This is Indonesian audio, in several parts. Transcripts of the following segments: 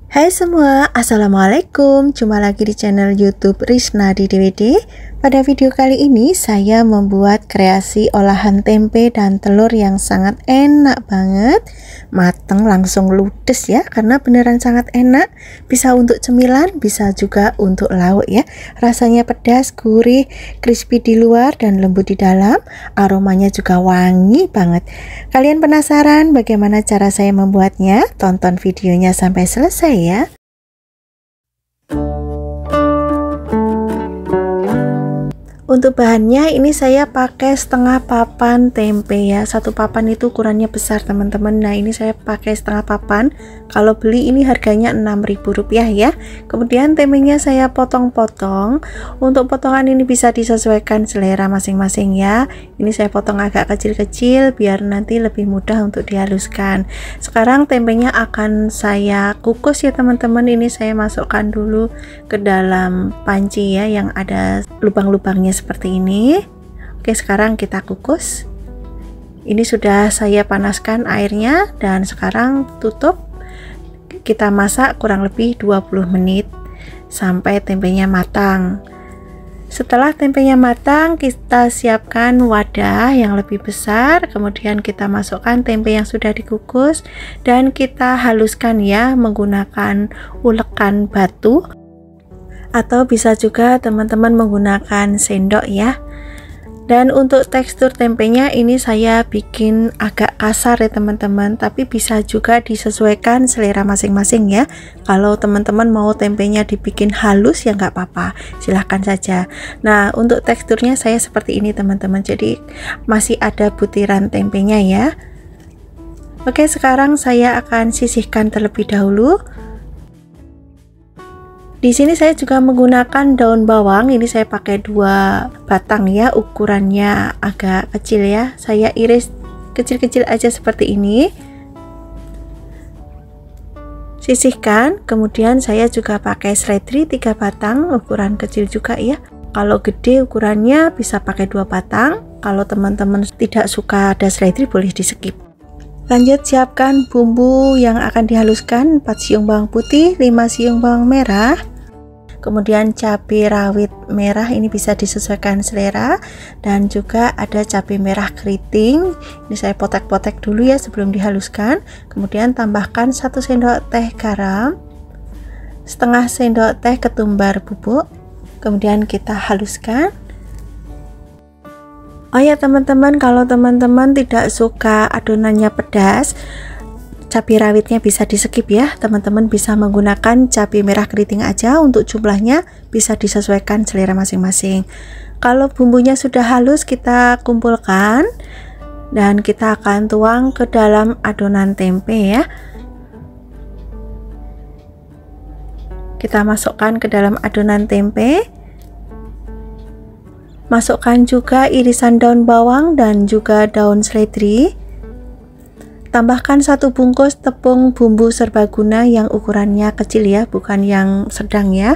Hai semua, Assalamualaikum. Jumpa lagi di channel YouTube Risnadi DWD. Pada video kali ini saya membuat kreasi olahan tempe dan telur yang sangat enak banget. Mateng langsung ludes ya, karena beneran sangat enak. Bisa untuk cemilan, bisa juga untuk lauk ya. Rasanya pedas, gurih, crispy di luar dan lembut di dalam. Aromanya juga wangi banget. Kalian penasaran bagaimana cara saya membuatnya? Tonton videonya sampai selesai ya. Untuk bahannya ini saya pakai setengah papan tempe ya. Satu papan itu ukurannya besar teman-teman. Nah ini saya pakai setengah papan. Kalau beli ini harganya Rp6.000 ya. Kemudian tempenya saya potong-potong. Untuk potongan ini bisa disesuaikan selera masing-masing ya. Ini saya potong agak kecil-kecil biar nanti lebih mudah untuk dihaluskan. Sekarang tempenya akan saya kukus ya teman-teman. Ini saya masukkan dulu ke dalam panci ya yang ada lubang-lubangnya seperti ini. Oke, sekarang kita kukus. Ini sudah saya panaskan airnya dan sekarang tutup. Kita masak kurang lebih 20 menit sampai tempenya matang. Setelah tempenya matang, kita siapkan wadah yang lebih besar, kemudian kita masukkan tempe yang sudah dikukus dan kita haluskan ya menggunakan ulekan batu. Atau bisa juga teman-teman menggunakan sendok ya. Dan untuk tekstur tempenya ini saya bikin agak kasar ya teman-teman, tapi bisa juga disesuaikan selera masing-masing ya. Kalau teman-teman mau tempenya dibikin halus ya nggak apa-apa, silahkan saja. Nah untuk teksturnya saya seperti ini teman-teman, jadi masih ada butiran tempenya ya. Oke, sekarang saya akan sisihkan terlebih dahulu. Di sini saya juga menggunakan daun bawang. Ini saya pakai 2 batang ya, ukurannya agak kecil ya. Saya iris kecil-kecil aja seperti ini. Sisihkan. Kemudian saya juga pakai seledri 3 batang, ukuran kecil juga ya. Kalau gede ukurannya bisa pakai 2 batang. Kalau teman-teman tidak suka ada seledri boleh di skip. Lanjut siapkan bumbu yang akan dihaluskan. 4 siung bawang putih, 5 siung bawang merah, kemudian cabai rawit merah, ini bisa disesuaikan selera, dan juga ada cabai merah keriting. Ini saya potek-potek dulu ya sebelum dihaluskan. Kemudian tambahkan 1 sendok teh garam, setengah sendok teh ketumbar bubuk, kemudian kita haluskan. Oh ya teman-teman, kalau teman-teman tidak suka adonannya pedas, cabai rawitnya bisa di skip ya. Teman-teman bisa menggunakan cabai merah keriting aja. Untuk jumlahnya bisa disesuaikan selera masing-masing. Kalau bumbunya sudah halus, kita kumpulkan dan kita akan tuang ke dalam adonan tempe ya. Kita masukkan ke dalam adonan tempe. Masukkan juga irisan daun bawang dan juga daun seledri. Tambahkan 1 bungkus tepung bumbu serbaguna yang ukurannya kecil ya, bukan yang sedang ya.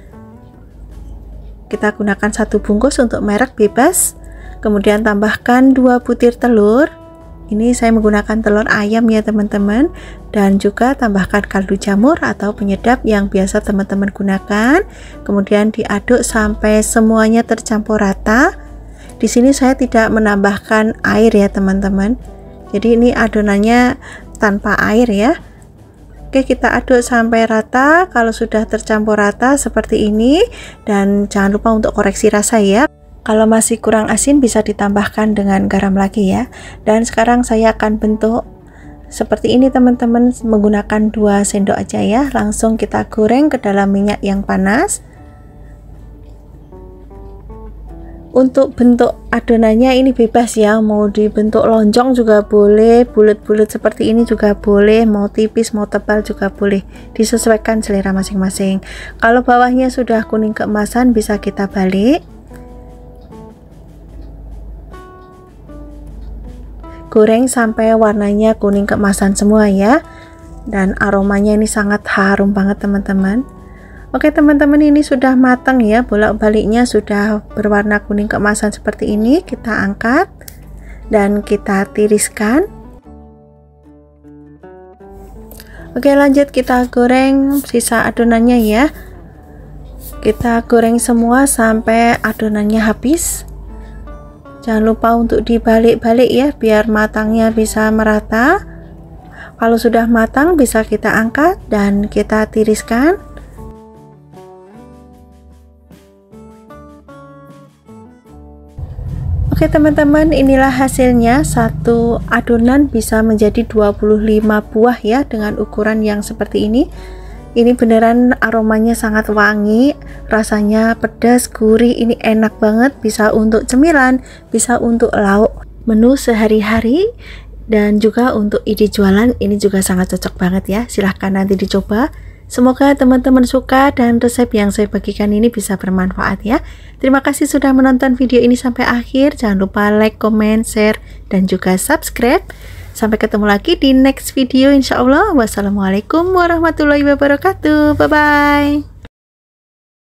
Kita gunakan 1 bungkus untuk merek bebas. Kemudian tambahkan 2 butir telur. Ini saya menggunakan telur ayam ya teman-teman. Dan juga tambahkan kaldu jamur atau penyedap yang biasa teman-teman gunakan. Kemudian diaduk sampai semuanya tercampur rata. Di sini saya tidak menambahkan air ya teman-teman. Jadi ini adonannya tanpa air ya. Oke, kita aduk sampai rata. Kalau sudah tercampur rata seperti ini, dan jangan lupa untuk koreksi rasa ya. Kalau masih kurang asin bisa ditambahkan dengan garam lagi ya. Dan sekarang saya akan bentuk seperti ini teman-teman, menggunakan 2 sendok aja ya. Langsung kita goreng ke dalam minyak yang panas. Untuk bentuk adonannya ini bebas ya, mau dibentuk lonjong juga boleh, bulat-bulat seperti ini juga boleh, mau tipis mau tebal juga boleh, disesuaikan selera masing-masing. Kalau bawahnya sudah kuning keemasan bisa kita balik. Goreng sampai warnanya kuning keemasan semua ya. Dan aromanya ini sangat harum banget teman-teman. Oke teman-teman, ini sudah matang ya, bolak-baliknya sudah berwarna kuning keemasan seperti ini. Kita angkat dan kita tiriskan. Oke, lanjut kita goreng sisa adonannya ya. Kita goreng semua sampai adonannya habis. Jangan lupa untuk dibalik-balik ya, biar matangnya bisa merata. Kalau sudah matang bisa kita angkat dan kita tiriskan. Oke teman-teman, inilah hasilnya. Satu adonan bisa menjadi 25 buah ya, dengan ukuran yang seperti ini. Ini beneran aromanya sangat wangi, rasanya pedas, gurih, ini enak banget. Bisa untuk cemilan, bisa untuk lauk menu sehari-hari, dan juga untuk ide jualan. Ini juga sangat cocok banget ya, silahkan nanti dicoba. Semoga teman-teman suka dan resep yang saya bagikan ini bisa bermanfaat ya. Terima kasih sudah menonton video ini sampai akhir. Jangan lupa like, comment, share, dan juga subscribe. Sampai ketemu lagi di next video insya Allah. Wassalamualaikum warahmatullahi wabarakatuh. Bye-bye.